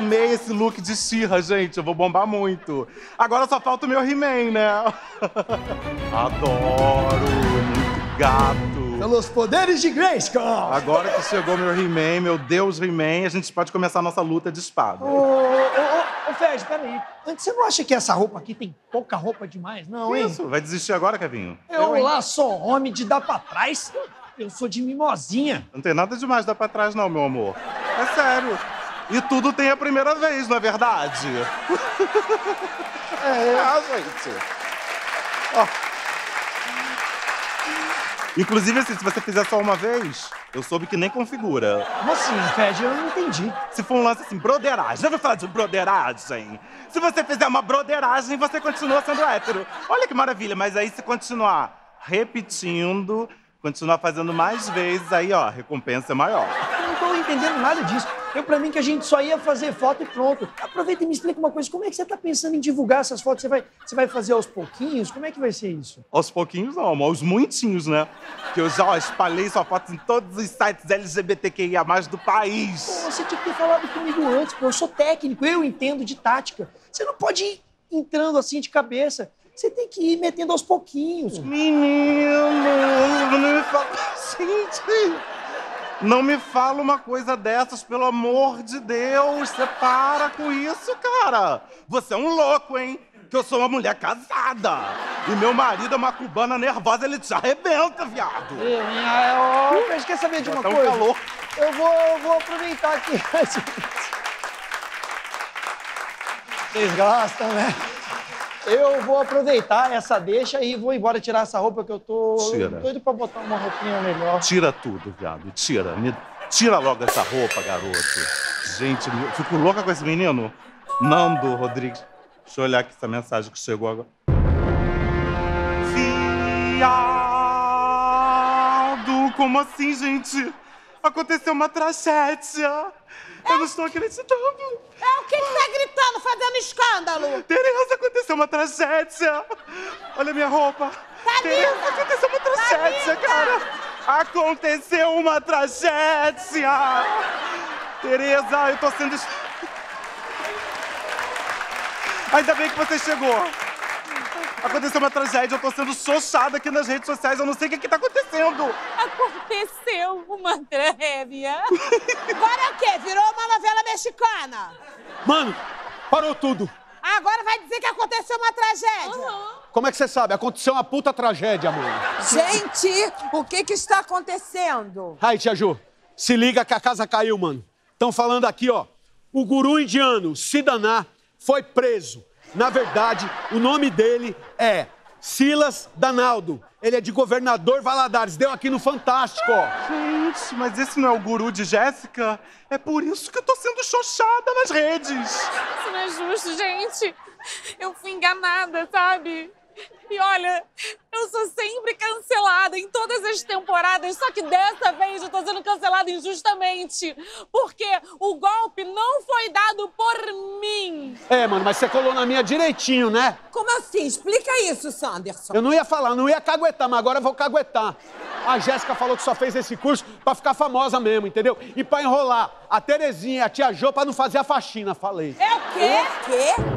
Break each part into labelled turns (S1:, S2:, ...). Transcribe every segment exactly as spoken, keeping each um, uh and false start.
S1: Amei esse look de She-Ra, gente. Eu vou bombar muito. Agora só falta o meu He-Man, né? Adoro. Muito gato.
S2: Pelos poderes de Grayskull.
S1: Agora que chegou meu He-Man, meu Deus He-Man, a gente pode começar a nossa luta de espada.
S2: Ô, ô, ô, ô, Fred, peraí. Antes, você não acha que essa roupa aqui tem pouca roupa demais, não, hein?
S1: Isso, vai desistir agora, Kevinho?
S2: Eu, eu lá sou homem de dar pra trás. Eu sou de mimosinha.
S1: Não tem nada demais dar pra trás, não, meu amor. É sério. E tudo tem a primeira vez, não é verdade? É, ah, gente. Ó. Inclusive, assim, se você fizer só uma vez, eu soube que nem configura.
S2: Como assim, Fred? Eu não entendi.
S1: Se for um lance assim, broderagem. Já ouviu falar de broderagem? Se você fizer uma broderagem, você continua sendo hétero. Olha que maravilha, mas aí se continuar repetindo, continuar fazendo mais vezes, aí, ó, a recompensa é maior.
S2: Eu não tô entendendo nada disso. Eu, pra mim, que a gente só ia fazer foto e pronto. Aproveita e me explica uma coisa. Como é que você tá pensando em divulgar essas fotos? Você vai, você vai fazer aos pouquinhos? Como é que vai ser isso?
S1: Aos pouquinhos não, mas aos muitinhos, né? Que eu já ó, espalhei sua foto em todos os sites L G B T Q I A mais, do país.
S2: Pô, você tinha que ter falado comigo antes, pô. Eu sou técnico, eu entendo de tática. Você não pode ir entrando assim de cabeça. Você tem que ir metendo aos pouquinhos.
S1: Menino, não me fala... Gente... Não me fala uma coisa dessas, pelo amor de Deus. Você para com isso, cara. Você é um louco, hein? Que eu sou uma mulher casada. E meu marido é uma cubana nervosa, ele te arrebenta, viado.
S2: Ei, minha... Ô, Fred, quer saber de uma
S1: tá um
S2: coisa?
S1: calor.
S2: Eu vou, eu vou aproveitar aqui. Vocês gostam, né? Eu vou aproveitar essa deixa e vou embora tirar essa roupa que eu tô
S1: Tira.
S2: doido pra botar uma roupinha melhor.
S1: Tira tudo, viado. Tira. Me... Tira logo essa roupa, garoto. Gente, eu fico louca com esse menino. Nando Rodrigues. Deixa eu olhar aqui essa mensagem que chegou agora. Viado! Como assim, gente? Aconteceu uma tragédia. Eu não estou acreditando.
S3: É o que que tá gritando, fazendo escândalo?
S1: Tereza, aconteceu uma tragédia. Olha a minha roupa. Tereza, aconteceu uma tragédia, cara. Aconteceu uma tragédia. Tereza, eu tô sendo... Ainda bem que você chegou. Aconteceu uma tragédia, eu tô sendo xoxada aqui nas redes sociais, eu não sei o que que tá acontecendo.
S3: Aconteceu uma tragédia. Agora é o quê? Virou uma novela mexicana?
S4: Mano, parou tudo.
S3: Agora vai dizer que aconteceu uma tragédia. Uhum.
S4: Como é que você sabe? Aconteceu uma puta tragédia, mano.
S5: Gente, o que que está acontecendo?
S4: Aí, tia Ju, se liga que a casa caiu, mano. Estão falando aqui, ó. O guru indiano, Siddhana, foi preso. Na verdade, o nome dele é Silas Danaldo. Ele é de Governador Valadares. Deu aqui no Fantástico, ó.
S1: Gente, mas esse não é o guru de Jéssica? É por isso que eu tô sendo xoxada nas redes.
S6: Isso não é justo, gente. Eu fui enganada, sabe? E olha, eu sou sempre cancelada em todas as temporadas, só que dessa vez eu tô sendo cancelada injustamente, porque o golpe não foi dado por mim.
S4: É, mano, mas você colou na minha direitinho, né?
S5: Como assim? Explica isso, Sanderson.
S4: Eu não ia falar, não ia caguetar, mas agora eu vou caguetar. A Jéssica falou que só fez esse curso pra ficar famosa mesmo, entendeu? E pra enrolar a Terezinha e a tia Jo pra não fazer a faxina, falei.
S5: É o quê? O quê?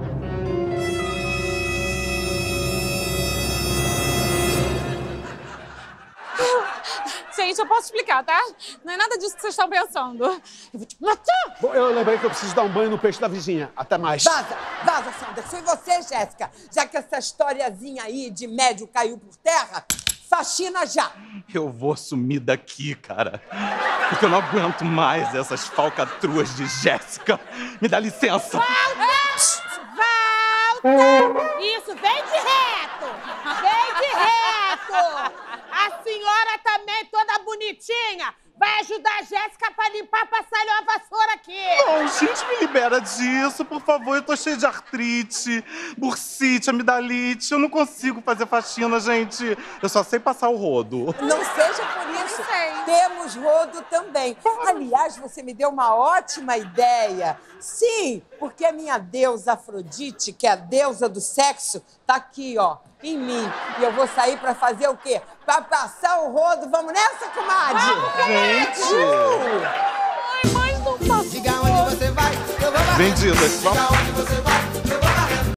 S6: Gente, eu posso explicar, tá? Não é nada disso que vocês estão pensando. Eu vou te matar!
S4: Bom, eu lembrei que eu preciso dar um banho no peixe da vizinha. Até mais.
S5: Vaza, vaza, Sanderson. E você, Jéssica? Já que essa historiazinha aí de médio caiu por terra, faxina já.
S1: Eu vou sumir daqui, cara. Porque eu não aguento mais essas falcatruas de Jéssica. Me dá licença.
S3: Volta! Volta! Isso, vem de reto! Vem de reto! A senhora também, toda bonitinha, vai ajudar a Jéssica pra limpar, passar a vassoura aqui.
S1: Não, gente, me libera disso, por favor. Eu tô cheia de artrite, bursite, amidalite. Eu não consigo fazer faxina, gente. Eu só sei passar o rodo.
S5: Não seja por isso. Temos rodo também. Aliás, você me deu uma ótima ideia. Sim, porque a minha deusa Afrodite, que é a deusa do sexo, tá aqui, ó, em mim. E eu vou sair pra fazer o quê? Pra passar o rodo. Vamos nessa, comadre?
S1: Gente!
S5: Uh!
S6: Ai, mas não faço.
S7: Diga onde você vai, eu
S1: Vendidas. Vamos.